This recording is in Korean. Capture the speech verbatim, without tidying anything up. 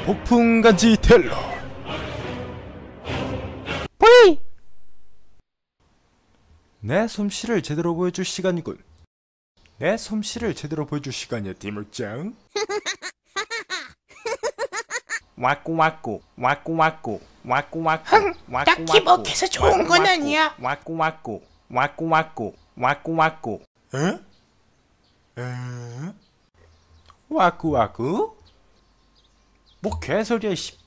폭풍간지 텔러 뿌이! 내 솜씨를 제대로 보여줄 시간이군. 내 솜씨를 제대로 보여줄 시간이야, 디물짱. 와꾸 와꾸 와꾸 와꾸 와꾸 와꾸 흥, 와꾸 딱히 뭐 해서 좋은 건 아니야. 와꾸 와꾸 와꾸 와꾸 와꾸 와꾸 에? 에? 와꾸 와꾸? 뭐 개소리야, 씨.